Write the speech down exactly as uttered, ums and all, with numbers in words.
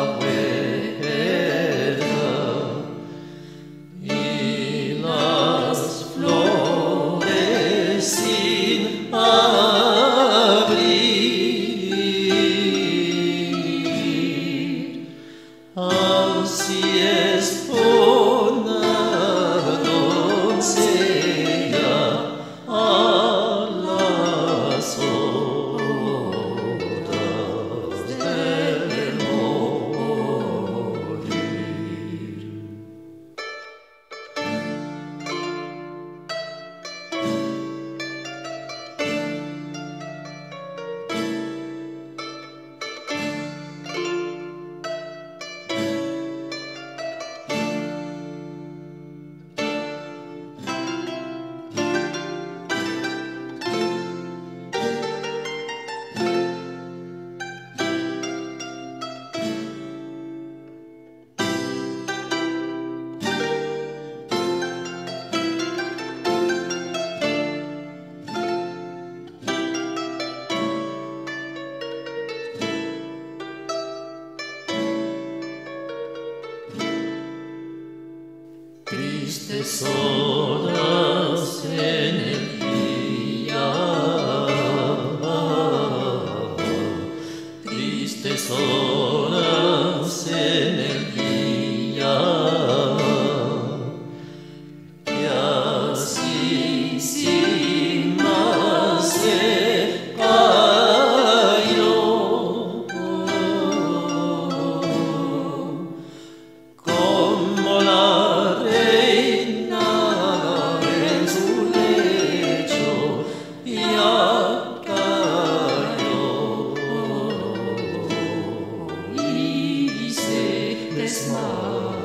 huerta y las flores sin abrir. Así es una doncella a las horas del morir. Tristes horas en el día, tristes horas en el día, que así sin más se cayó, como la smile.